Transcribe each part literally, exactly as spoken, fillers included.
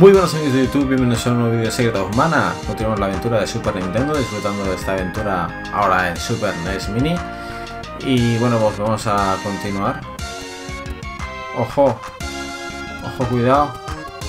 Muy buenos amigos de YouTube, bienvenidos a un nuevo vídeo de Secret of Mana. Continuamos la aventura de Super Nintendo, disfrutando de esta aventura ahora en Super N E S Mini. Y bueno, pues vamos a continuar. Ojo, ojo, cuidado.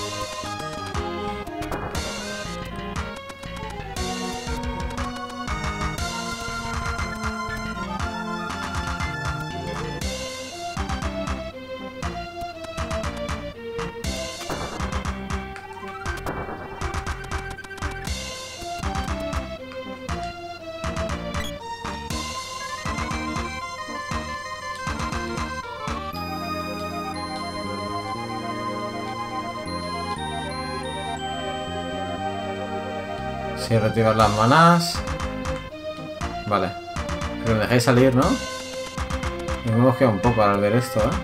Si retirar las manas. Vale. Pero me dejáis salir, ¿no? Y me hemos quedado un poco al ver esto, ¿eh?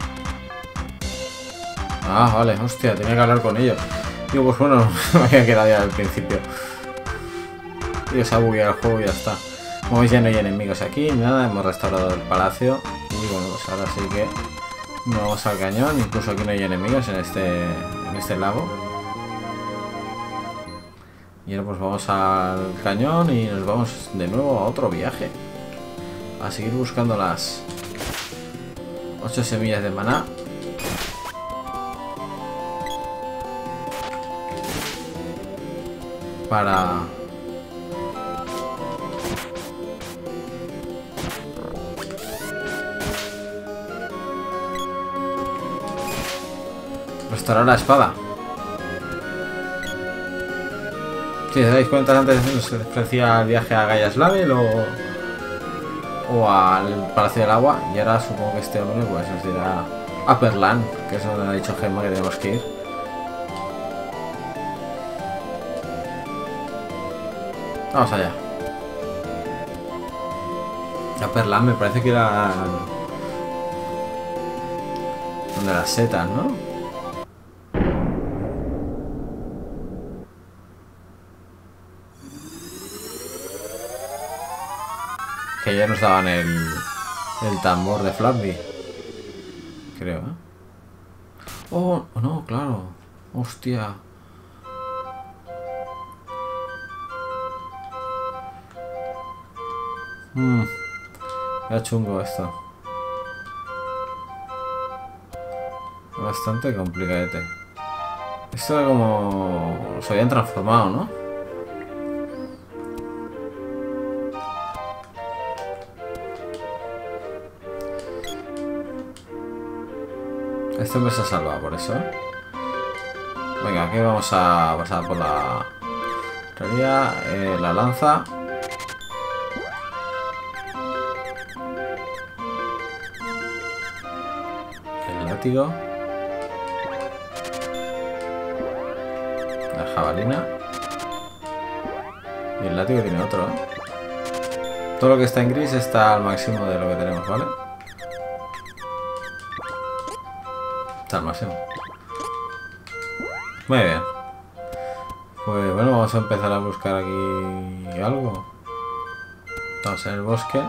Ah, vale, hostia, tenía que hablar con ellos. Digo, pues bueno, me había quedado ya al principio. Y se ha bugueado el juego y ya está. Como veis, ya no hay enemigos aquí, ni nada. Hemos restaurado el palacio. Y bueno, pues ahora sí que nos vamos al cañón. Incluso aquí no hay enemigos en este, en este lago. Y ahora pues vamos al cañón y nos vamos de nuevo a otro viaje. A seguir buscando las ocho semillas de maná. Para... restaurar la espada. Si os dais cuenta, antes os ofrecía el viaje a Gaia's Level o, o al Palacio del Agua, y ahora supongo que este hombre pues nos dirá Upperland, que es donde ha dicho Gemma que tenemos que ir. Vamos allá. Upperland me parece que era donde las setas, ¿no? Que ya nos daban el, el tambor de Flappy, creo, ¿eh? Oh, no, claro. Hostia. Mmm. Era chungo esto. Bastante complicadete. Esto era como... se habían transformado, ¿no? Este hombre se ha salvado por eso, ¿eh? Venga, aquí vamos a pasar por la teoría, eh, la lanza. El látigo. La jabalina. Y el látigo tiene otro, ¿eh? Todo lo que está en gris está al máximo de lo que tenemos, ¿vale? Al máximo. Muy bien. Pues bueno, vamos a empezar a buscar aquí algo. Estamos en el bosque.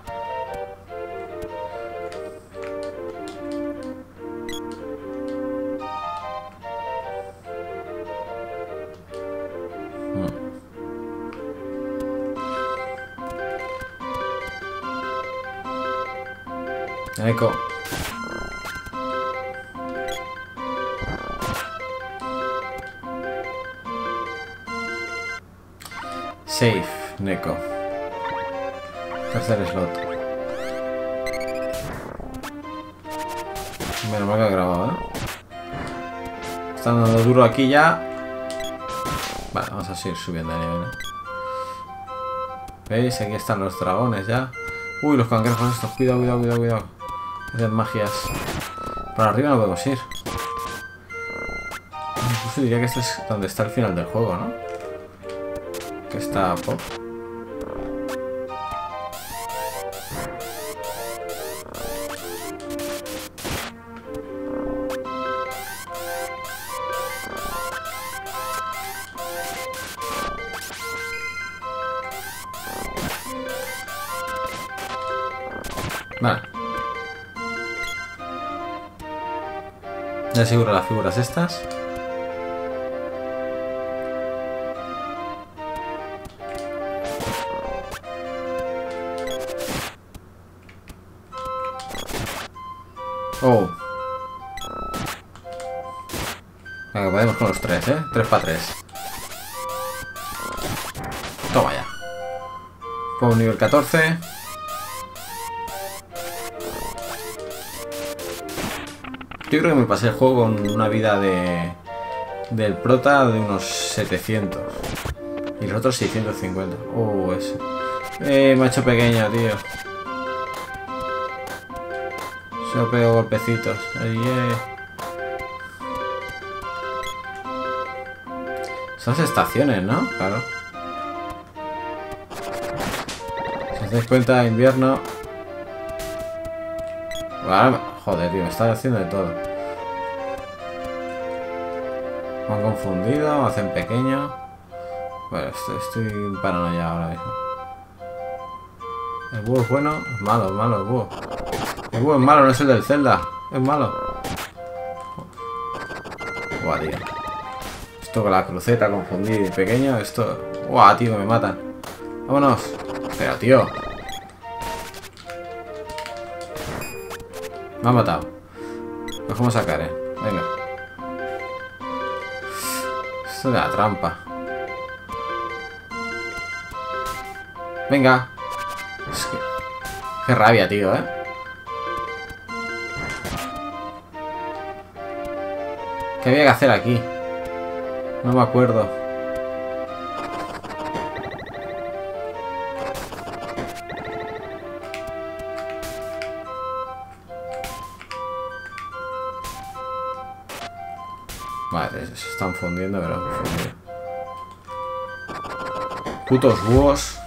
Hmm. Eco. Safe, Neko. Tercer slot. Menos mal que he grabado, ¿eh? Están dando duro aquí ya. Vale, vamos a seguir subiendo de nivel, ¿eh? ¿Veis? Aquí están los dragones ya. Uy, los cangrejos estos. Cuidado, cuidado, cuidado, cuidado. Hacen magias. Para arriba no podemos ir. Incluso diría que este es donde está el final del juego, ¿no? Que está pop. Vale. Ya aseguro las figuras estas. Venga, podemos con los tres, ¿eh? tres para tres. Toma ya. Pongo nivel catorce. Yo creo que me pasé el juego con una vida de del prota de unos setecientos. Y los otros seiscientos cincuenta. Oh, eso. Eh, me ha hecho pequeño, tío. Solo pego golpecitos. Ahí, eh. Son las estaciones, ¿no? Claro. Si os dais cuenta, invierno. Ahora, joder, tío, me está haciendo de todo. Me han confundido, me hacen pequeño. Bueno, estoy, estoy paranoia ahora mismo. El búho es bueno, es malo, es malo el búho. El búho es malo, no es el del Zelda. Es malo. Buah, tío. Esto con la cruceta confundido y pequeño, esto... Buah, tío, me matan. Vámonos. Pero, tío. Me ha matado. Dejamos sacar, eh. Venga. Esto de la trampa. Venga. Es que... Qué rabia, tío, eh. ¿Qué había que hacer aquí? No me acuerdo. Vale, se están fundiendo, pero fundido. Putos búhos.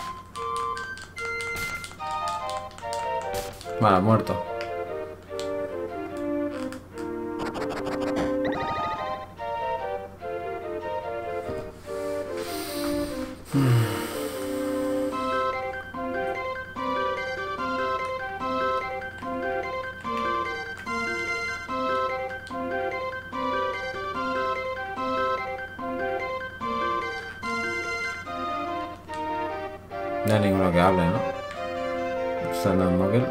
Vale, muerto. No hay ninguno que hable, ¿no? Está en el móvil.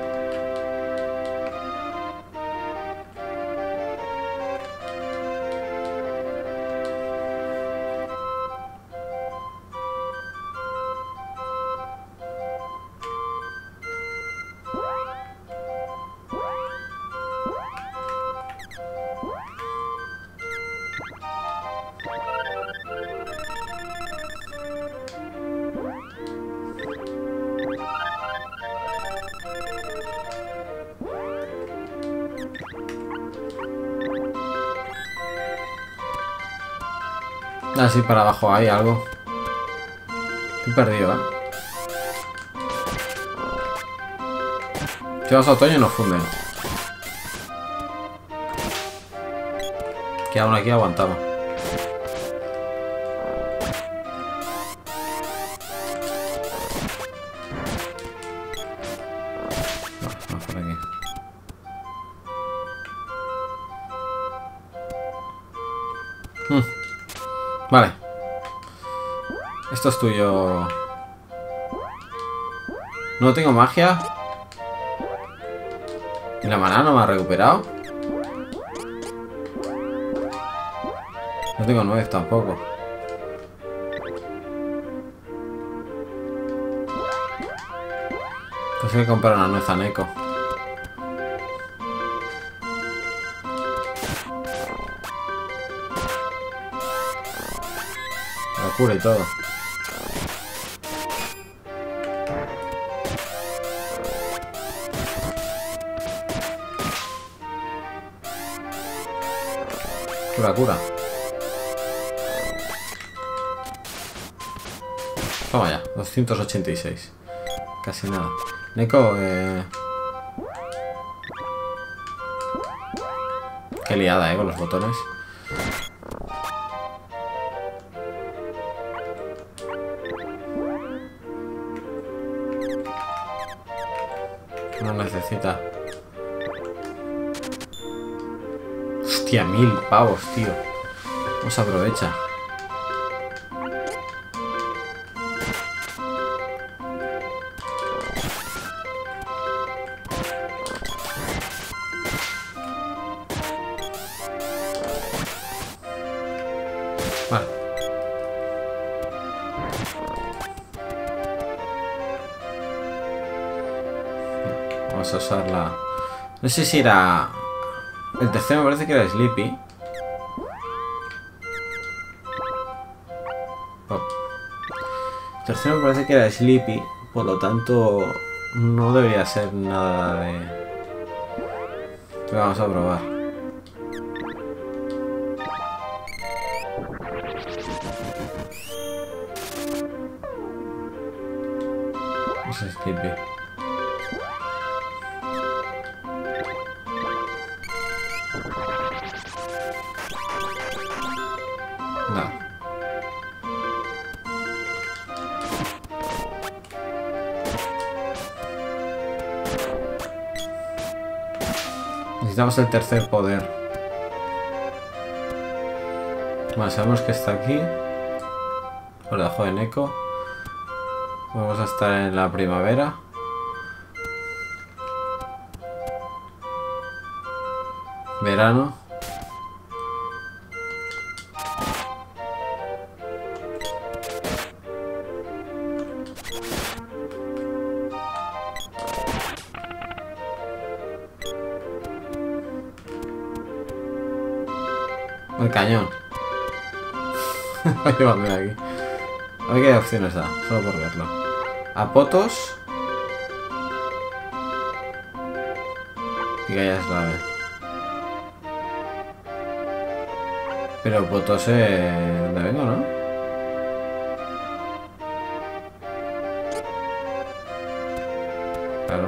Ah, sí, para abajo hay algo. Estoy perdido, ¿eh? Si vamos a otoño nos funden. Que aún aquí aguantamos. No, vamos por aquí. Hmm. Vale. Esto es tuyo. No tengo magia. ¿Y la maná no me ha recuperado? No tengo nuez tampoco. Tengo que comprar una nuez a Neko. Cura y todo. Cura, cura. Toma ya, doscientos ochenta y seis. Casi nada. Neko, eh... qué liada, eh, con los botones. No necesita. Hostia, mil pavos, tío. No se aprovecha. Vale. Vamos a usarla. No sé si era... El tercero me parece que era Sleepy. Oh. El tercero me parece que era Sleepy. Por lo tanto, no debería ser nada de... Pero vamos a probar. No sé, Sleepy. No. Necesitamos el tercer poder. Vale, sabemos que está aquí. Por debajo de Neko. Vamos a estar en la primavera. Verano. El cañón. Voy a llevarme de aquí. A ver qué opciones da, solo por verlo. A Potos. Y que ya es la... Pero Potos es... ¿Dónde vengo, no? Claro.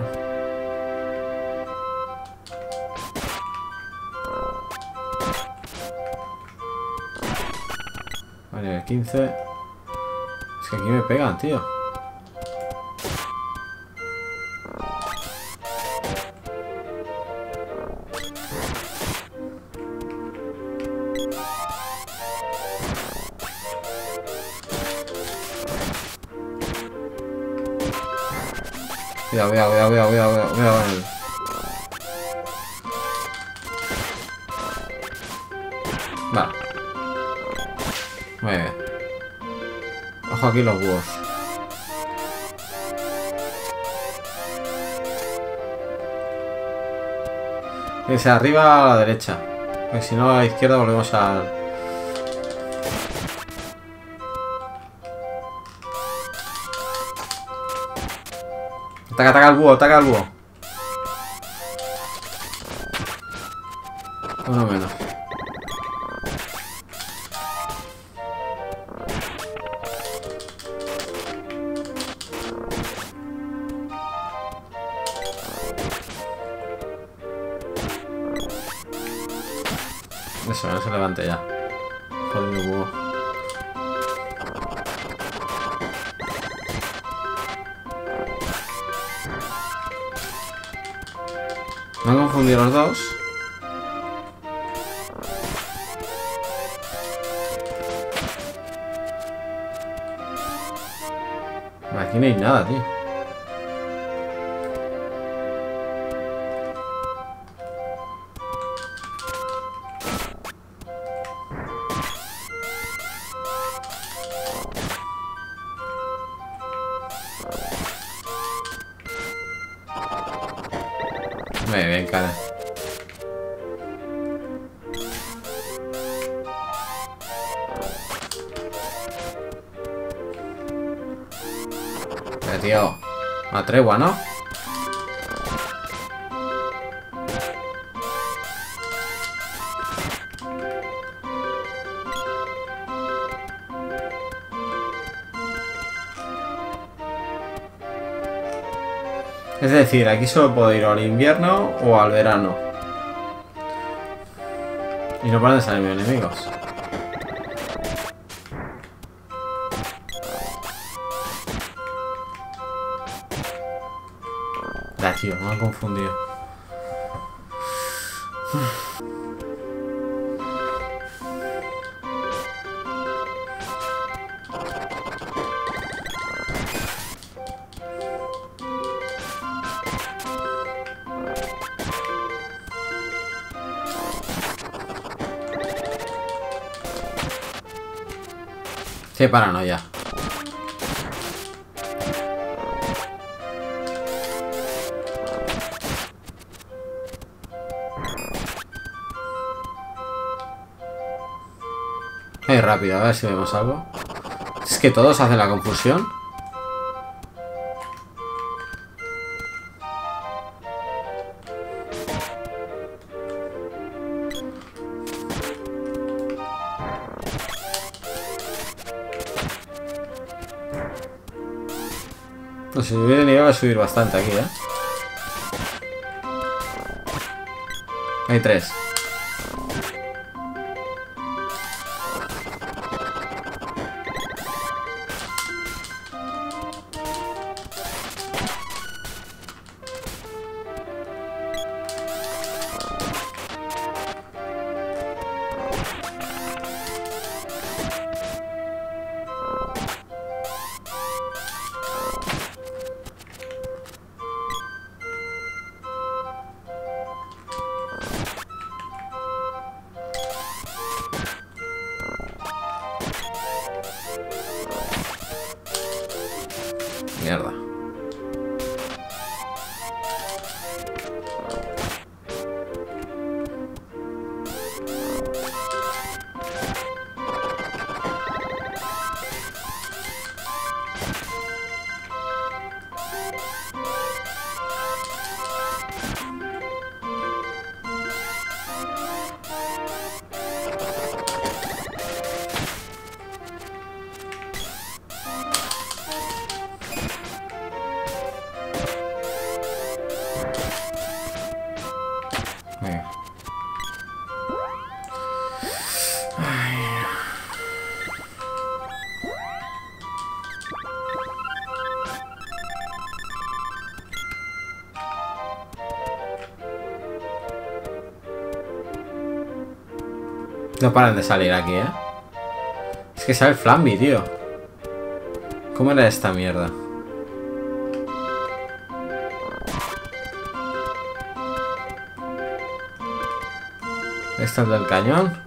Vale, quince. Es que aquí me pegan, tío. Cuidado, cuidado, cuidado, cuidado, cuidado, cuidado con él. Vale. Muy bien. Ojo aquí los búhos. Que sea arriba a la derecha. Porque si no a la izquierda volvemos al... Ataca, ataca al búho, ataca al búho. Uno menos. Eso, no se levante ya. Joder, mi búho. Me han confundido los dos. Aquí no hay nada, tío. Muy bien, cara. Eh, tío. Una tregua, ¿no? Es decir, aquí solo puedo ir al invierno o al verano. Y no paran de salir mis enemigos. Ya, tío, me han confundido. Qué paranoia. Muy rápido, a ver si vemos algo. Es que todos hacen la confusión. No sé, si hubiera llegado a subir bastante aquí, ¿eh? Hay tres. Mierda. Venga. Ay. No paran de salir aquí, ¿eh? Es que sale el Flamby, tío. ¿Cómo era esta mierda? Esta es del cañón.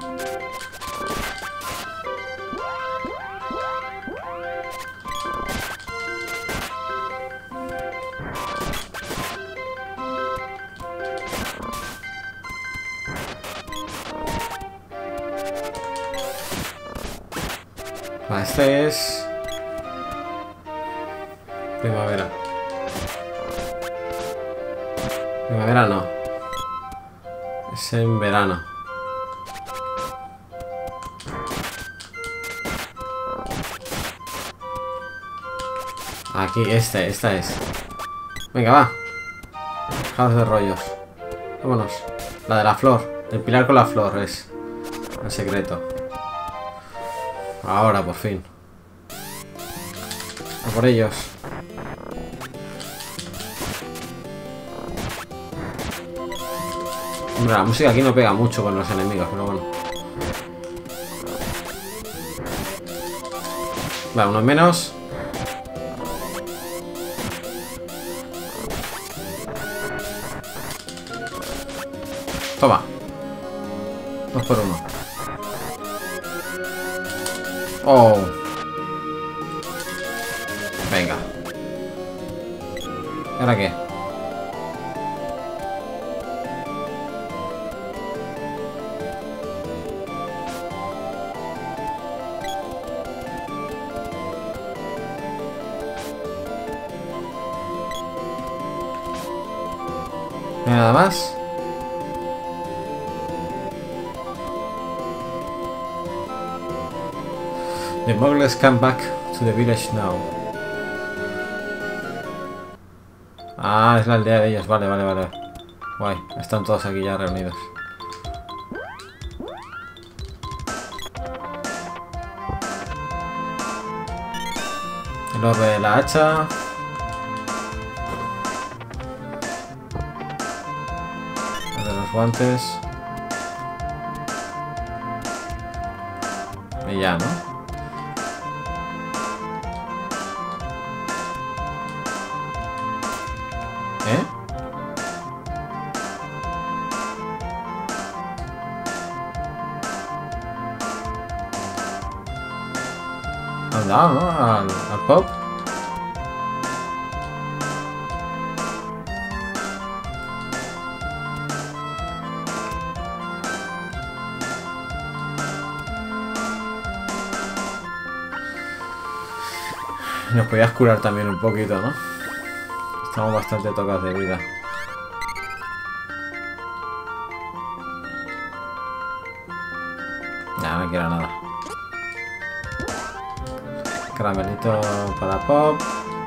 Vale, este es... primavera. Primavera no. Es en verano. Aquí, este, esta es. Venga, va. Dejaos de rollos. Vámonos. La de la flor. El pilar con la flor es el secreto. Ahora, por fin. A por ellos. Hombre, la música aquí no pega mucho con los enemigos, pero bueno. Vale, uno menos. Toma. Dos por uno. Oh. Venga. ¿Y ahora qué? ¿No hay nada más? The Muggles come back to the village now. Ah, es la aldea de ellos. Vale, vale, vale. Guay, están todos aquí ya reunidos. El orbe de la hacha. El de los guantes. Y ya, ¿no? ¿Eh? Han dado, ¿no? Al, al Pop. Nos podías curar también un poquito, ¿no? Estamos bastante tocados de vida. No, no quiero nada. Caramelito para Pop.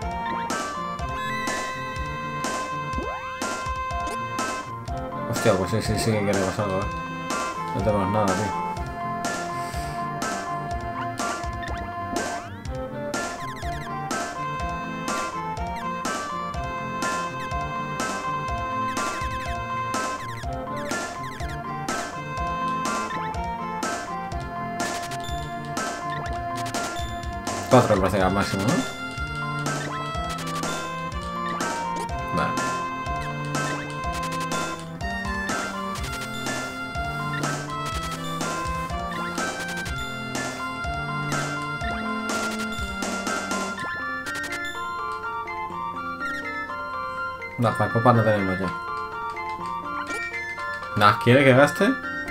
Hostia, pues sí, sí, sí que queremos algo, ¿eh? No tenemos nada, tío. cuatro me parece que al máximo, ¿no? Vale. No, para copas no tenemos ya. ¿Nas quiere que gaste?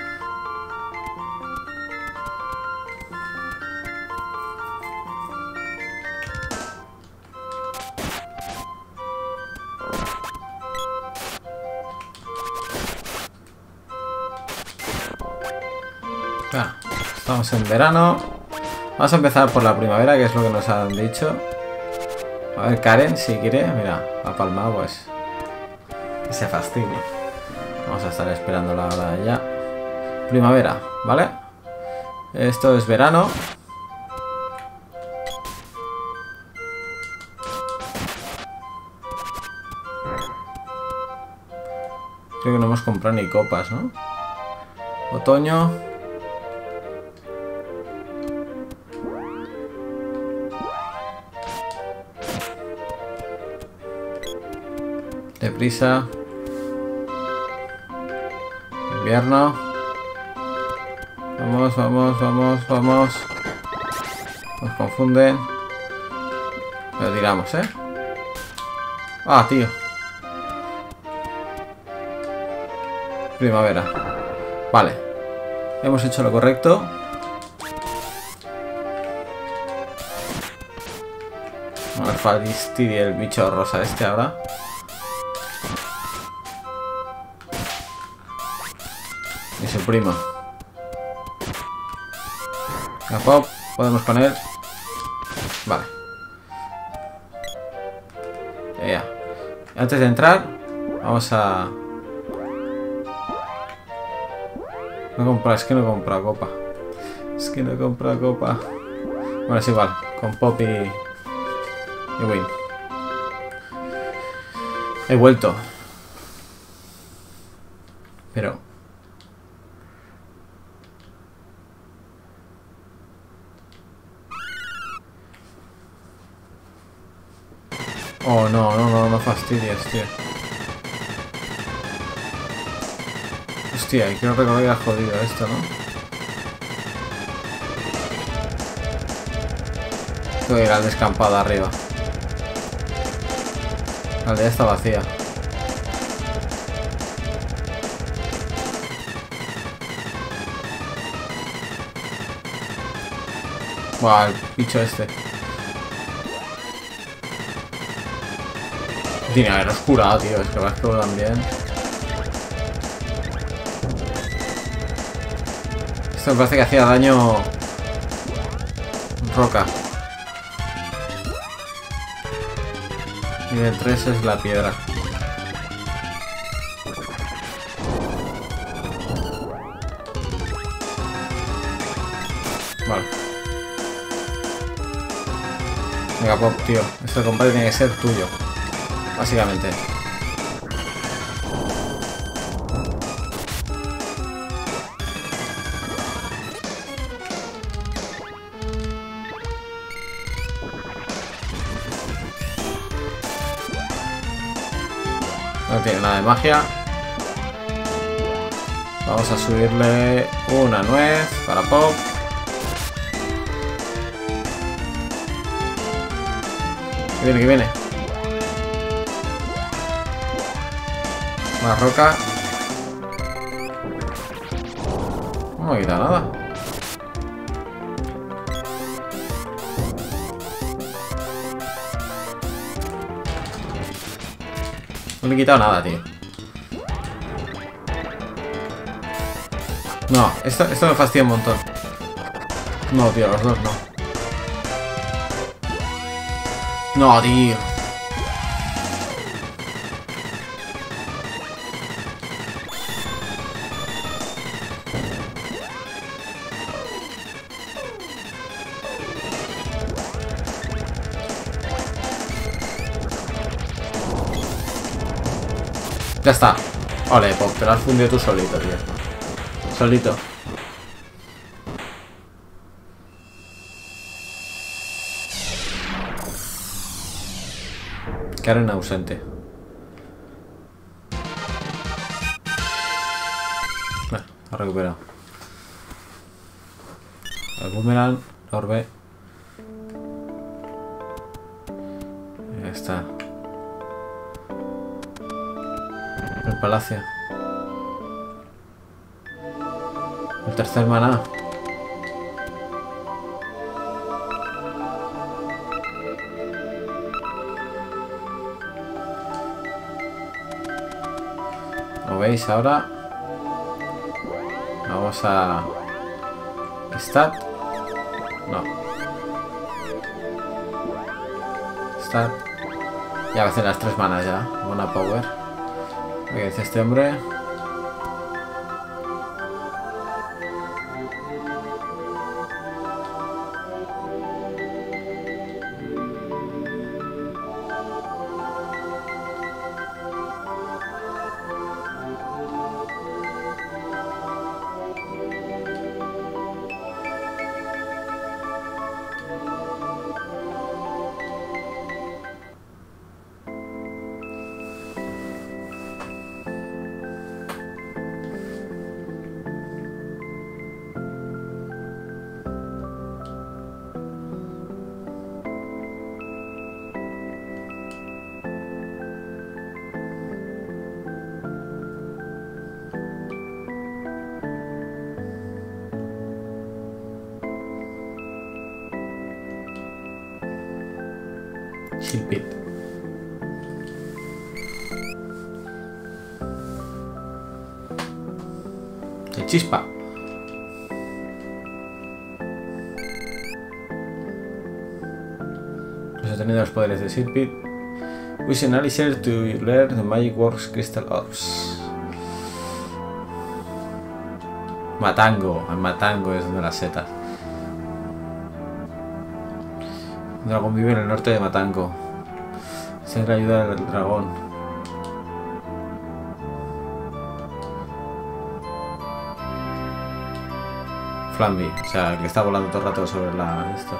Ah, estamos en verano. Vamos a empezar por la primavera, que es lo que nos han dicho. A ver, Karen, si quiere, mira, ha palmado, pues que se fastidie. Vamos a estar esperando la hora de ya. Primavera, ¿vale? Esto es verano. Creo que no hemos comprado ni copas, ¿no? Otoño. Deprisa. Invierno. Vamos, vamos, vamos, vamos. Nos confunden. Lo tiramos, ¿eh? Ah, tío. Primavera. Vale. Hemos hecho lo correcto. Vamos a fastidiar el bicho rosa este ahora. Y su primo. La Pop, podemos poner. Vale. Ya. Antes de entrar, vamos a. No compra, es que no compra copa. Es que no compra copa. Bueno, es igual. Con Pop y. Y Win. He vuelto. Pero. Oh, no, no, no, no fastidies, tío. Hostia, y quiero recordar que era jodido esto, ¿no? Tengo que ir al descampado arriba. La aldea está vacía. Buah, el bicho este. Tiene que habernos curado, tío. Es que va a explotar también. Esto me parece que hacía daño. Roca. Nivel tres es la piedra. Vale. Venga, Pop, tío. Este combate tiene que ser tuyo. Básicamente. No tiene nada de magia. Vamos a subirle una nuez para Pop. Que viene, que viene. Más roca. No me ha quitado nada. No le he quitado nada, tío. No, esto, esto me fastidia un montón. No, tío, los dos no. No, tío. Ya está. Ole, Pop, te lo has fundido tú solito, tío. Solito. Karen ausente. Bueno, ha recuperado. El boomerang, el orbe. Ya está. El palacio. El tercer maná. ¿Lo veis ahora? Vamos a... Stat. No. Stat. Ya va a hacer las tres manas ya. Buena power. ¿Qué dice este hombre? Silpit. El chispa. Has obtenido los poderes de Silpit. Use Analyzer to learn the Magic Works Crystal Orbs. Matango. El Matango es donde las setas. El dragón vive en el norte de Matango. Esa es la ayuda del dragón. Flamby, o sea, que está volando todo el rato sobre la... esto.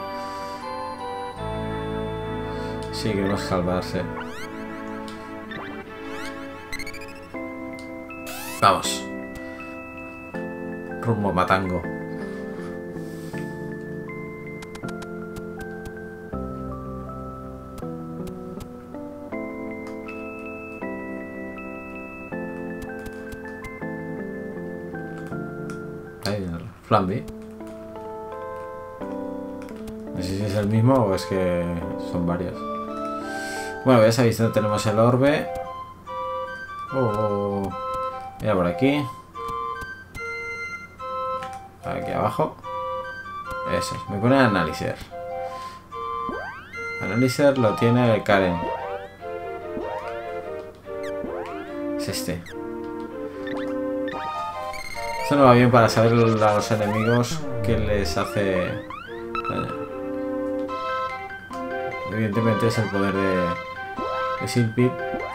Sí, queremos salvarse. Vamos. Rumbo a Matango. Flamby. No sé si es el mismo o es que son varios. Bueno, ya sabéis, no tenemos el orbe. Oh, mira por aquí. Aquí abajo. Eso es. Me pone Analyzer. Analyzer lo tiene Karen. Es este. Esto no va bien para saber a los enemigos que les hace daño. Evidentemente es el poder de, de Silpit.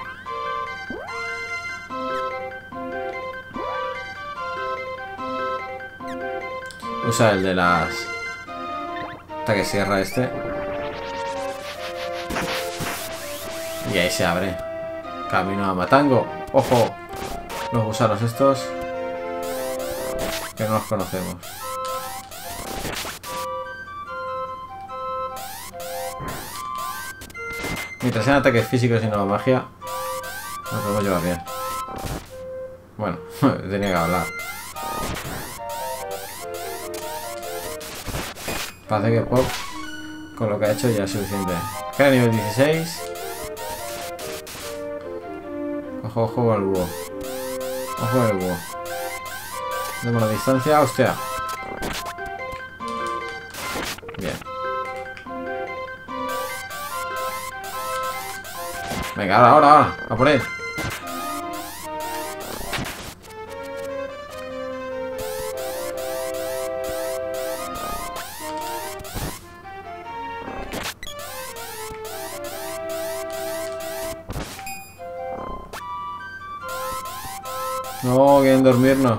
Usa el de las... ataque sierra este. Y ahí se abre. Camino a Matango. ¡Ojo! Los gusanos estos. Que no los conocemos. Mientras sean ataques físicos y no magia, nos podemos llevar bien. Bueno, tenía que hablar. Parece que Pop, con lo que ha hecho, ya es suficiente. Queda nivel dieciséis. Ojo, ojo al búho. Ojo al búho. Demos la distancia. Hostia. Bien. Venga, ahora, ahora, ahora. A por él. No, quieren dormirnos.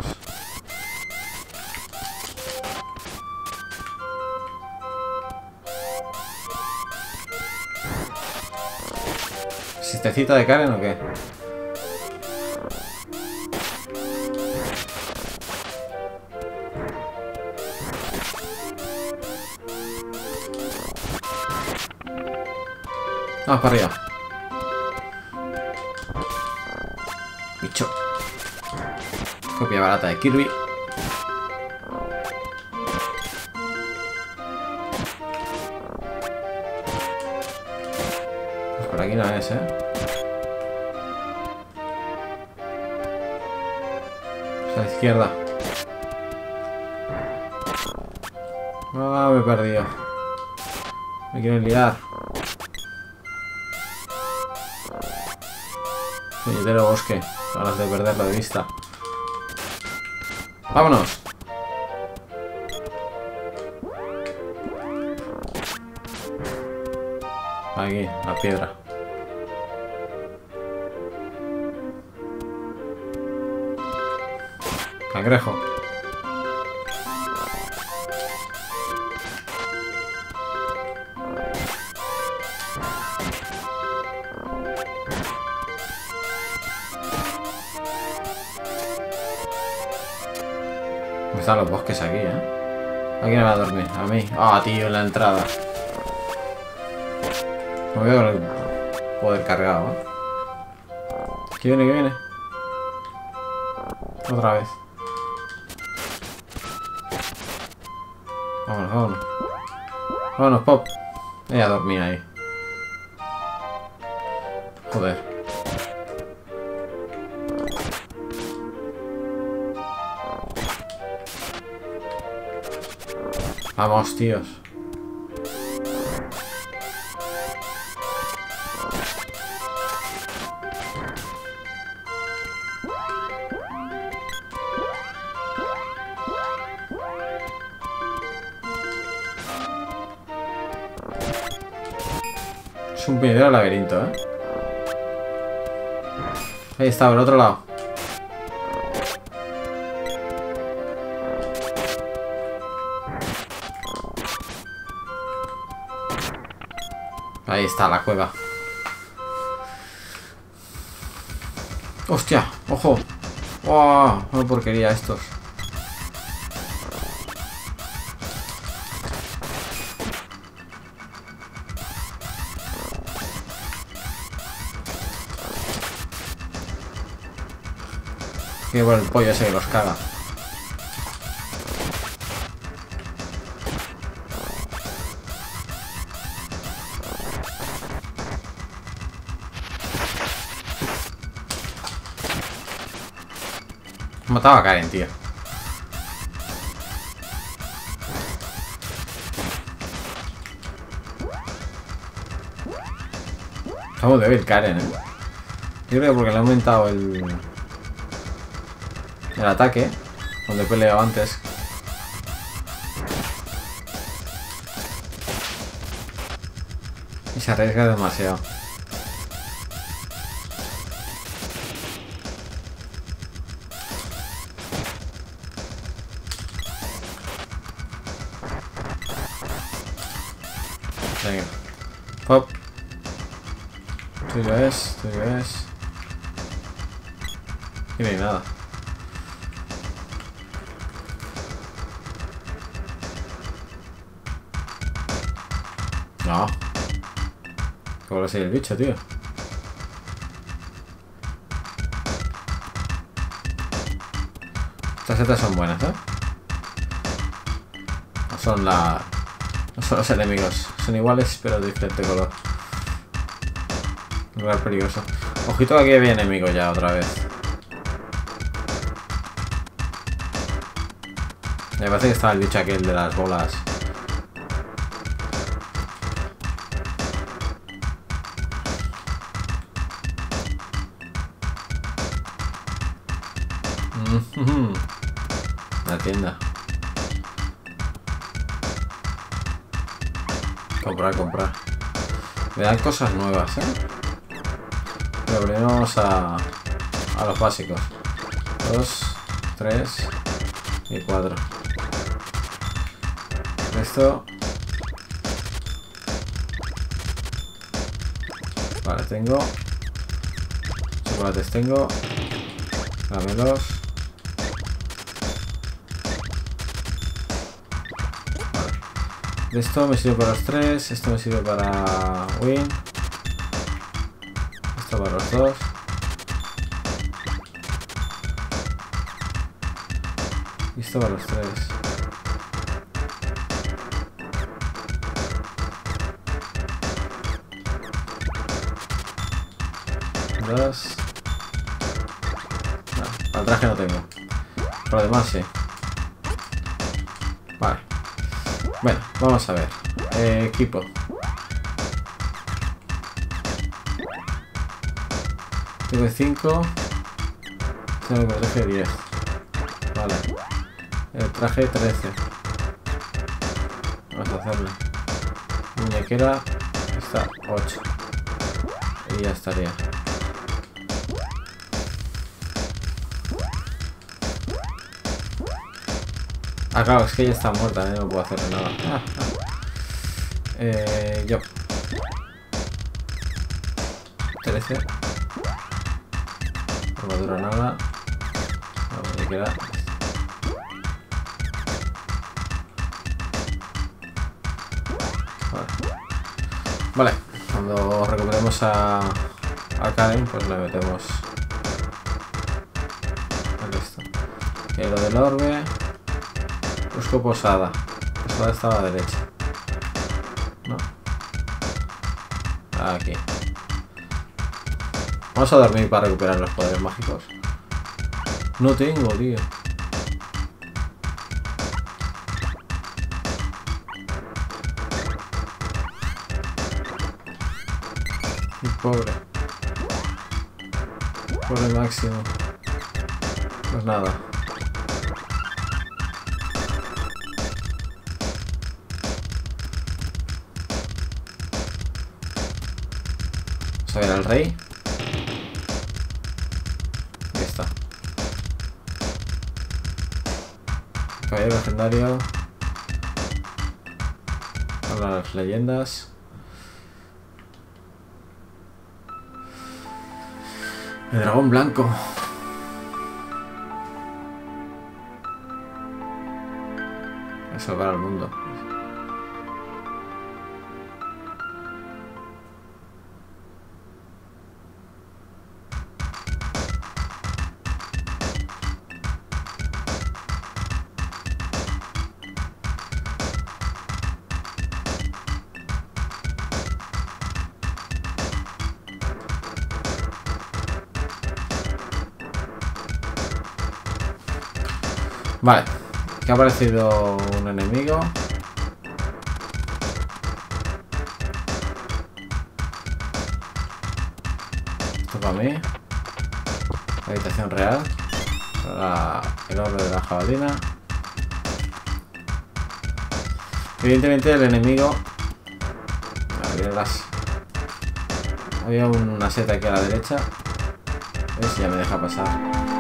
¿Sistecita de Karen o qué? Vamos para arriba. Bicho. Copia barata de Kirby. Pues por aquí no es, ¿eh? A la izquierda. Ah, me he perdido. Me quieren liar. Puñetero bosque. Ganas de perderlo de vista. ¡Vámonos! Aquí, la piedra. Cangrejo. Están los bosques aquí, ¿eh? ¿A quién me va a dormir? A mí. Ah, tío, en la entrada. Me veo con el poder cargado, ¿eh? ¿Qué viene? ¿Qué viene? Otra vez. Vámonos, vámonos. Vámonos, Pop. Ella dormía ahí. Joder. Vamos, tíos. Es un puñetero laberinto, ¿eh? Ahí está, por el otro lado. Ahí está la cueva. ¡Hostia! ¡Ojo! ¡Oh! Una porquería estos. Que bueno, el pollo ese que los caga. Mataba a Karen, tío. Estamos débil Karen, eh. Yo creo que porque le ha aumentado el... el ataque. Donde he peleado antes. Y se arriesga demasiado. Venga. Pop. Tuyo es, tuyo es. Y no hay nada. No. ¿Cómo lo sigue el bicho, tío? Estas setas son buenas, ¿eh? No son la... No son los enemigos. Son iguales, pero de diferente color. Un lugar peligroso. Ojito, aquí había enemigo ya otra vez. Me parece que estaba el bicho aquel de las bolas. Mm-hmm. La tienda. Comprar, comprar. Me dan cosas nuevas, ¿eh? Pero primero vamos a, a los básicos. Dos, tres y cuatro. Esto. Vale, tengo. Chocolates tengo. Caramelos. Esto me sirve para los tres, esto me sirve para Win, esto para los dos. Y esto para los tres. Dos. No, para el traje no tengo. Por lo demás sí. Vale. Bueno, vamos a ver. Eh, equipo. Tengo cinco. Tengo el traje diez. Vale. El traje trece. Vamos a hacerle. Muñequera. Está ocho. Y ya estaría. Ah, claro, es que ella está muerta, ¿eh? No puedo hacer nada. Ah, ah. Eh, yo. trece. Armadura nada. No, me queda. Vale. Vale. Cuando recuperemos a, a Karen, pues le metemos esto. Y lo del orbe. Busco posada. Posada está a la derecha. No. Aquí. Vamos a dormir para recuperar los poderes mágicos. No tengo, tío. Qué pobre. Pobre máximo. Pues nada. A ver al rey. Ahí está. Caballero legendario. Habla las leyendas. El dragón blanco. A salvar al mundo. Vale, que ha aparecido un enemigo. Esto para mí. La habitación real. La, el orbe de la jabalina. Evidentemente el enemigo. Había, las, había una seta aquí a la derecha. A ver si ya me deja pasar.